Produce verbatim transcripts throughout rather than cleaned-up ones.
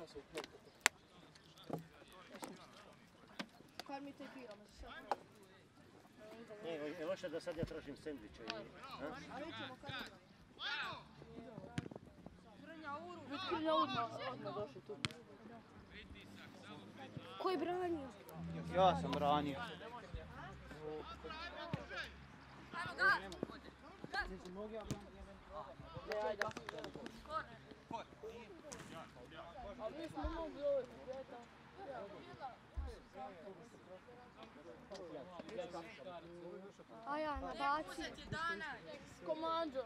Kaj mi te piramo? Ne, je loše da sad ja tražim sendviče. A vidimo kad je. Vitkinja odmah, odmah došli tu. Ko je branio? Ja sam branio. A mi smo mogli ovo svijeta. A ja nabaci. Komanđo.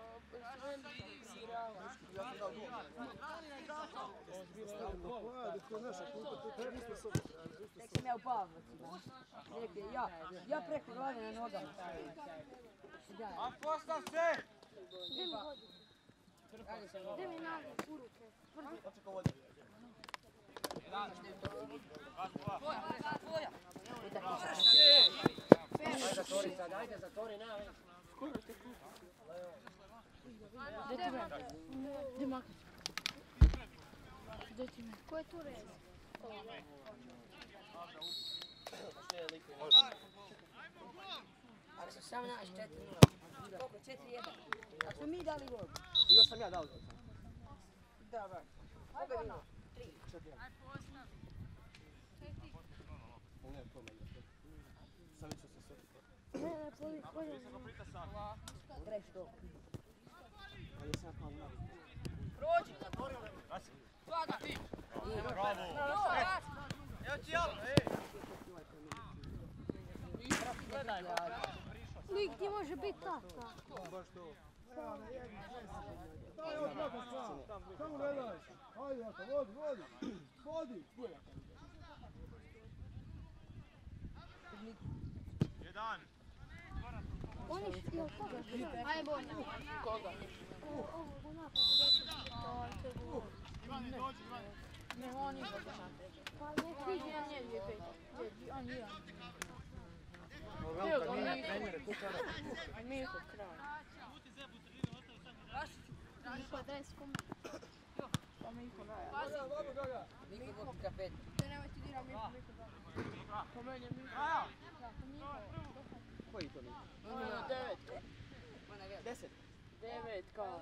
Tek sam ja u Pavlovcu. Ja, ja preko glave na nogama. A postav se! Gdje mi vodi? Gdje mi nade u ruke? Ajde zatvori sad, ajde zatvori, nema već. Gdje ti me? Gdje makniš? Gdje ti me? Ko je tu red? Ako su samo naš četiri nula. Koliko? četiri jedan. Ako smo mi dali gol. Još sam ja dao. Da, ba. Koga je bilo? tri. Ne, to me je. Sam ću se sjetiti. Ne, ne, poli, poli. Greš to. Ali sam ja kao na. Prođi! Svaga ti! Bravo! Evo ti jalo, ej! Gledaj, Lik ti može biti tata. Baš to. Samo ne daj! Ajde, jaka, vodi, vodi! Vodi! Jedan! Oni što je koga? Ajde, bolje. Koga? Ovo, onako. Ivane, dođi, Ivane. Ne, on je bolje na tebi. Pa ne Ne, križi. ne, ne, dvije pet. On je. Velika nije trenere, kućara. A Mirko kraj. Niko daj s kom. Pa Mirko kraj. Niko vodi kapet. Te nemoj ti dira Mirko, Mirko da. Pa meni je Mirko. Da, pa Mirko. Koji to nije? Ono devet. Deset. Devet kao.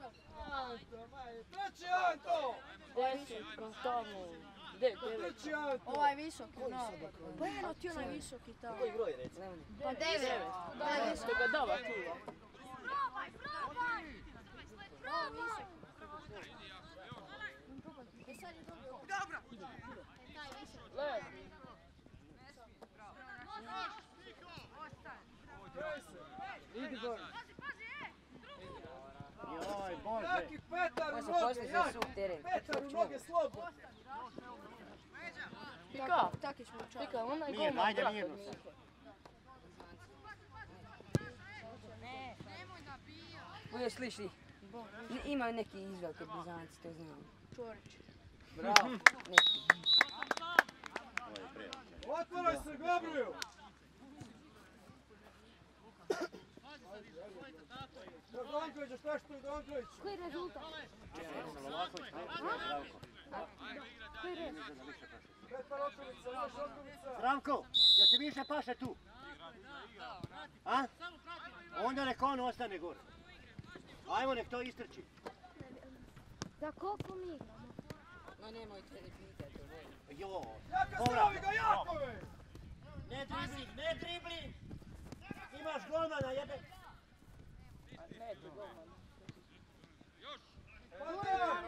Treći Anto! Deset kao tamo. De, devet. Treći Anto! Ovaj visoki, no. Pa eno ti onaj visoki tamo. Koji broj reci? Pa devet. Da, što ga dava tu. Ovo visoki. E sad je dobio. Dobro! Taj visoki. Lep. Idi gore. Joj, Bože. Jaki Petar u Može noge, poslije za jak! suk teren. Petar u noge, slobodno! Pika. Taki smo čali. Pika, onaj Mirno, golman ajde, brate mirno. Mirko. Bude sliši. Imaju neki izvelke blizanci, to znam. Čorić. Bravo. Neki. Ovo je prijatelj. Otvaraj se, Gabriel! Draganović, šta što je Draganović? Koji je rezultat? Novaković, ne, Zdravko. Koji je Mislim da više paše. Petar Okovica, znaš Okovica? Zdravko, jel ti više paše tu? A? Onda nek on ostane gore. Ajmo, nek to istrči. Za koliko mi igramo? Ma nemojte ne pitati, to volim. Jo, Jaka stavi ga, Jakove! ne dribli, ne dribli! Imaš golmana, jebe! Ne, ti golman. Petar!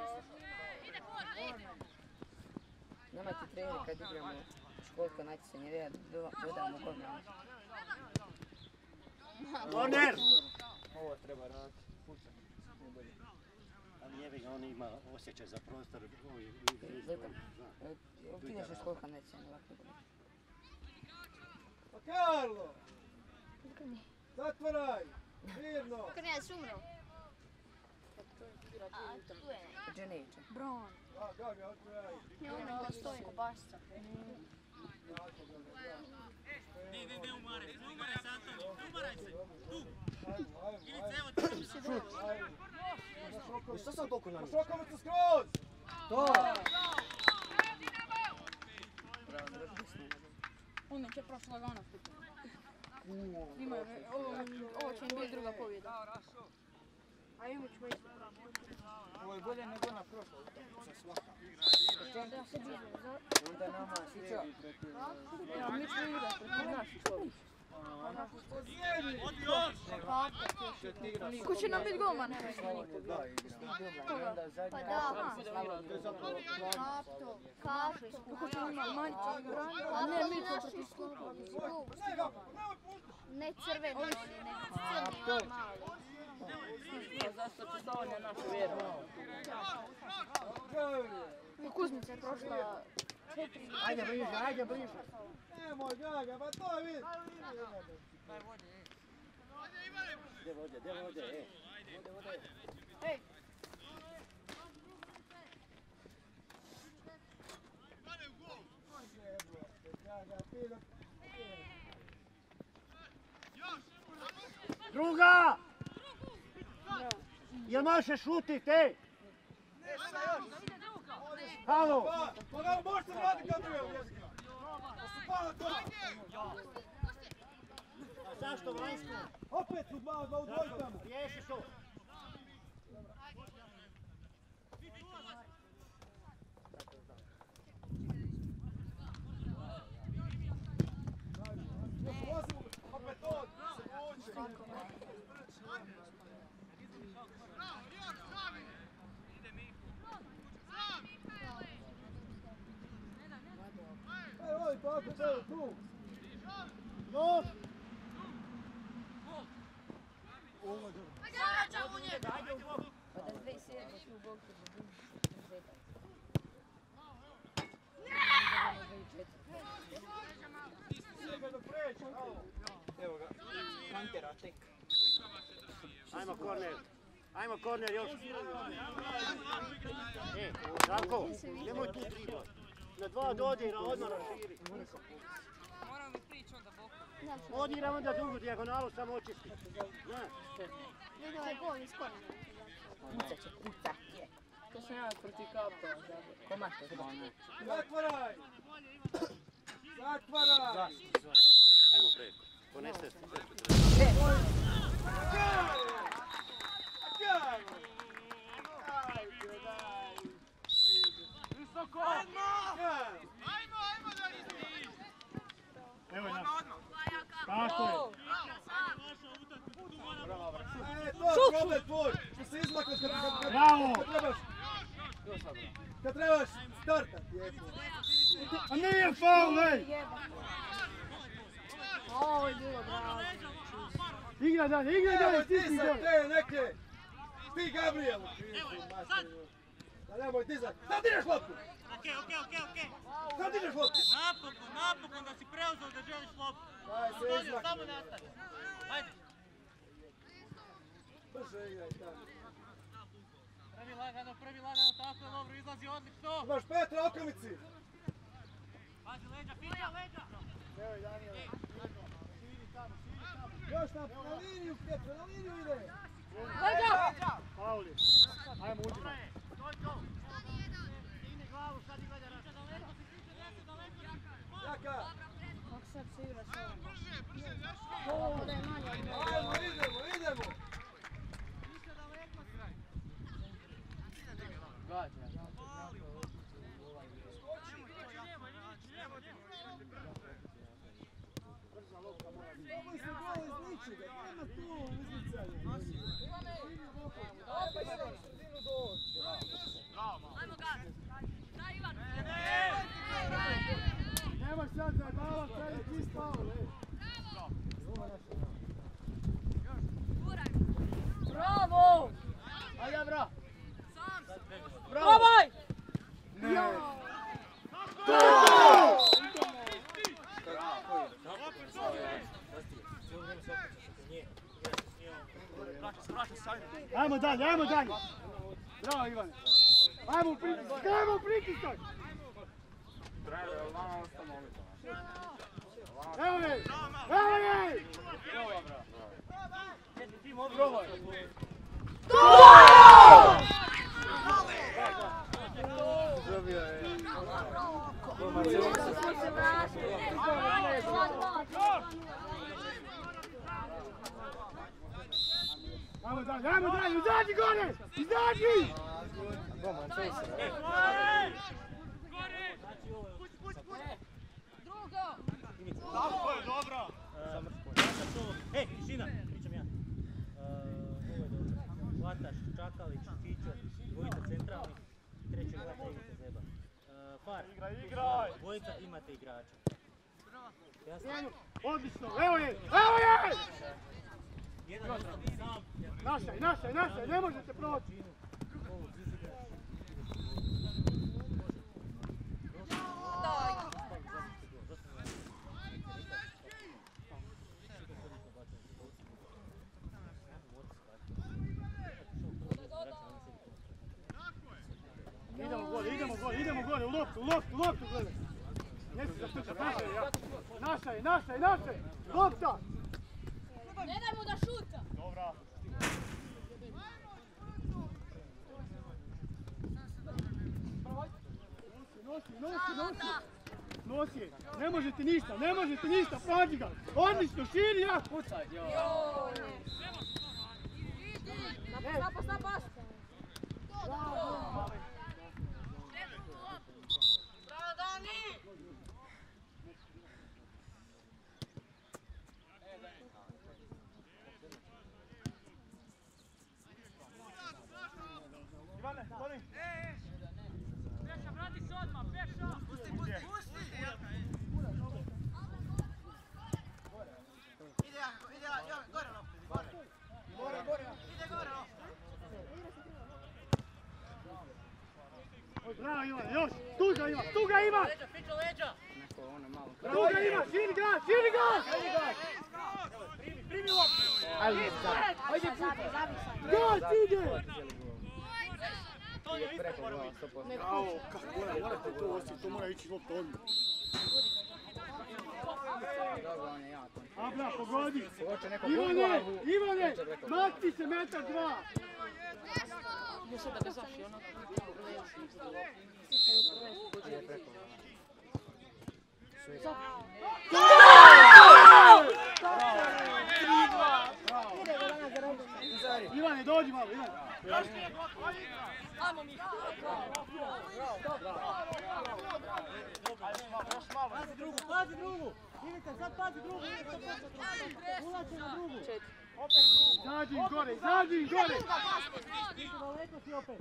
Nemate treneri kad igramo školsko natjecanje, dodamo golmana. Korner! Ovo treba raditi. Puca. Ali jebi ga, on ima osjećaj za prostor. Ti ideš u školsko natjecanje ovako. Pa Karlo! Zatvaraj! Mirno! Krnja je sumro. Dženevića. Bron. Da, Gaga, otvaraj! Ne ono ko stoji. Kobasica. Ne, ne, ne umaraj, ne umaraj se Antoni, ne umaraj se, tu, Ajmo, ajmo, Ivice, ajmo! evo ti se da. Ajmo! Što sam toliko na njih? Šokovicu skroz! To! prošla lagana. Imaju, ovo, ovo će im biti druga pobjeda. A imat ćemo isto. Ovo je bolje nego ona prošla. Da se diže, za... Onda nama sića. Ja, mi ćemo igrati protiv naših ovih. Odi još! Ko će nam biti golman? Pa da. Ko će nam biti manjica igrati? Ne, mi ćemo protiv Sloba. Ne crveni oni, nego crni mali. Zašto će Slavonija našu vjeru? Kuzmica je prošla četiri. Ajde bliže, ajde bliže. Nemoj Gaga, pa to je vidi. Gdje vode, gdje vode, e. Ej! Druga! Jel možeš šutit, ej? Halo! Pa ne, možeš se vratiti kad je uvijek. Pa su pala to. A zašto vanjsko? Opet su dva, dva u dvojkama. Riješi to. Opet to, se vuče. Evo, tako, evo, tu. Još! Pa da dve sjediš u boksu. Evo ga, Kankera tek. Ajmo korner. Ajmo korner još. E, tako, nemoj tu driblat. Na dva dodira, odmah raširi. Odira onda drugu dijagonalu, samo očisti. Znaš? Vidi ovaj gol iz korena. Kuca će, kuca. To sam ja protiv Kapta. Komašte se. Zatvaraj! Zatvaraj! Ajmo preko. Ponese se. Visoko! Ajmo, ajmo da istiš! Evo je Odmah, naš. odmah! Tako je. E, to je problem tvoj! Što se izmakneš kad, kad, kad, Bravo! kad trebaš... Kad trebaš startati, eto. A nije faul, ej! Ovo je bilo bravo. Igra dalje, igra dalje, Nemoj ti si dizat dalje. te neke! Ti Gabriel! Da nemoj dizat! Sad dižeš loptu! Okej, okej, okej, okej! Sad dižeš loptu! Napokon, napokon da si preuzeo da želiš loptu! Daj se Antonio, izmakni! samo nastavi! Ajde! Brže igraj tamo. Prvi lagano, prvi lagano, tako je dobro, izlazi odlično! Imaš Petra okamici! Pazi leđa, pita leđa! Još na, na liniju, Petra, na liniju ide! Leđa! Faul je. Ajmo uđimo. Digne glavu, sad i gleda raša. Daleko si tiče, neće daleko si. Jaka! Kako sad se igra s ovom? Ovo da je manje od mene. Ajmo, idemo, idemo! Gađa. Ovo se gol iz ničega, nema tu izlicanja. Opet idemo sredinu doći. Ajmo ga! Daj Ivan! Nemoj sad zajebavat, sad je čist faul, ej. Bravo! Ajde, bra! Probaj! Ajmo dalje, ajmo dalje! Bravo, Ivane! Ajmo pritisak, ajmo pritisak! Evo je! Evo je! Probaj! Dobio je. Ovo se vratilo. Ajmo dalje, ajmo dalje, izađi gore! Izađi! Goma, čeo se. Tako je, dobro! Ej, tišina, pričam ja. Ovo je dobro. Hvataš, Čakalić, Čičor, dvojica centralnih, trećeg hvata Ivica Zeba. Far, dvojica imate igrača. Jasno? Odlično, evo je, evo je! Jedan ostati sam. Našaj, našaj, našaj, ne možete proći! Ovo, izigraš. Idemo gore, idemo gore, idemo gore, u loptu, u loptu, u loptu gledaj! Ne si zastučat, naša je, naša je, naša je, naša je, lopta! Ne daj mu da šuta! Dobra. Nosi, nosi, nosi! Nosi je, ne možete ništa, ne možete ništa, prođi ga! Odlično, širi ja! Pucaj, joj. Napas, napas! Bravo! Ivane, Ivane! Peša, vrati se odmah, Peša! Pusti, pusti, pusti! Ide, ide, gore lopta, gore! Gore, ide gore lopta! Bravo Ivan, još! Tu ga ima, tu ga ima! Leđa, Pičo, leđa! Tu ga ima, širi ga, širi ga! Primi, primi loptu! Ajde, Ajde, zabi, zabi sad. Gol, ide! To je isto preko mora glava, biti. sto posto. Bravo, kako mora, morate to osjetiti, to mora ići lopta odmah. Dobro, on je jak. Abra, pogodi! Hoće neko u Ivane, glavu. Ivane, Neće preko. makni se metar dva! Ide sada da zaši, ono. Ide preko. Ivane, dođi malo, Ivane. Ajmo mi! Pazi drugu, pazi drugu! Ivica, sad pazi drugu! Ulazi na drugu! Izađi im gore, izađi im gore! Daleko si opet!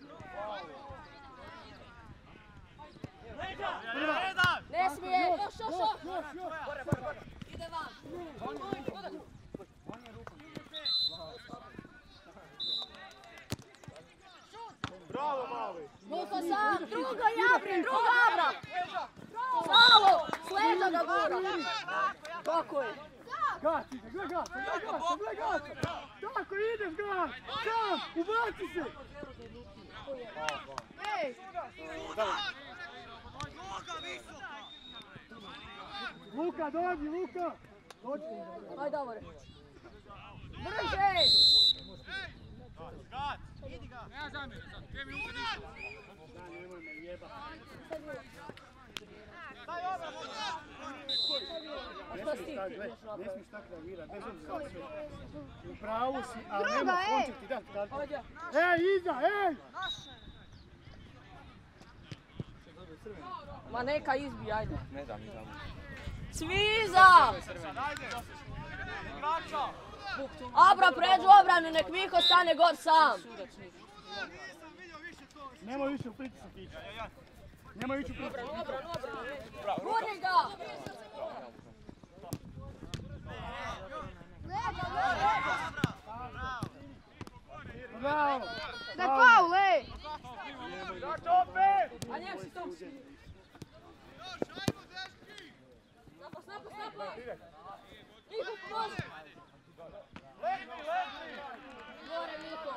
Ne smije! Još, još, još! Još, još! Ide van! Bravo, mali! Niko sam! Drugo Jabri! Drugo Abra! Bravo! Sleđa ga gura! Tako je! Gas ide, gle gas, gle gas, gle gas! Tako ideš gas! Sam, ubaci se! Ej! Luka, dođi, Luka! Dođi! Ajde, Davore! Brže! Gat, idi ga! Ja zamjerim sad, dvije minute ništa. Da, nemoj me jeba. Daj obra, Ne smiješ tako, gle, ne smiješ tako reagirat, bez obzira na sve. U pravu si, ali Druga, nema, on ej! će ti dat kartu. Ajde! Ej, iza, ej! Ma neka izbi, ajde! Ne znam, ne znam. Sviza! Ajde! Igrača! Abra pređu obranu, nek Miko stane gor sam! Nemoj više u pritisak ići. Nemoj ići u pritisak. Gurni ga! Bravo! Da je faul, ej! A njem si tom! Napas, napas, napas! Miko, pomozi! Gore, Miko!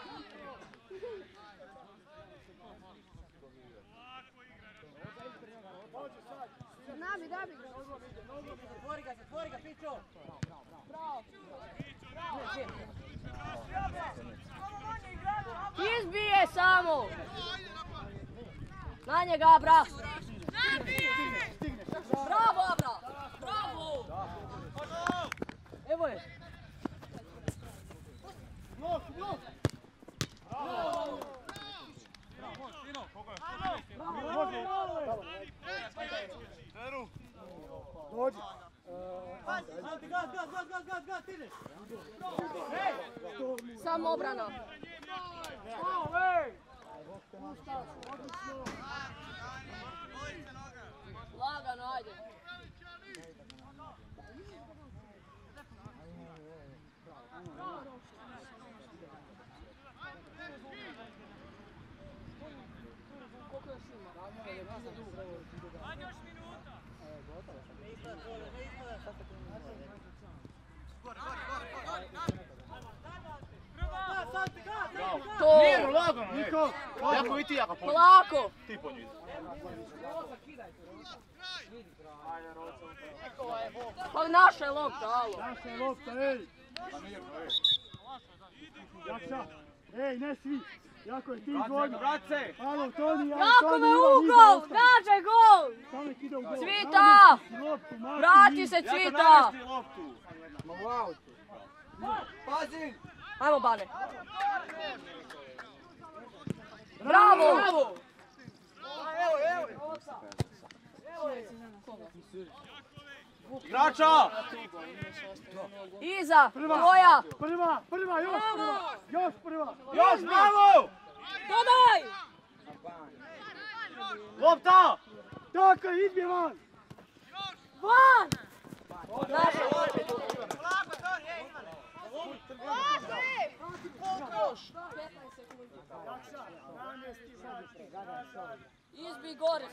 Nabi, nabi! Zatvori ga, zatvori ga, Pičo! Izbije samo! Na njega, Abra! Bravo, Abra! Bravo! Evo je! Može. Dođi. Ante, gaz, gaz, gaz, gaz, gaz, gaz, ideš. Samo obrana. Lagano, ajde. Koliko još ima? To! Miru, lagano, ej. Niko. Jako i ti jaka polju. Polako! Ti po njih. Pa naša je lopta, alo. Naša je lopta, ej. Jakša. Ej, ne svi. Jako je ti izvodno. Brace! Alo, Toni, ja, Jako Toni, me ima ugol! niza, Gađaj gol! samo nek ide u gol. Cvita! Namesti loptu, mati Vrati niz. se, Jako Cvita! namesti loptu. Pazi! Ajmo, Bane. Bravo! Igrača! Iza! Prva. Tvoja! Prva, prva, još prva. Još prva. Još, bravo! Dodaj! Lopta! Tako je, izbije van. Van! Naša! Izbi gore.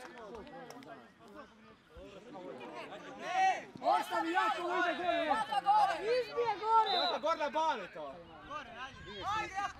Ostavi jako, ide gore. Izbije gore! Jaka gorna bane to!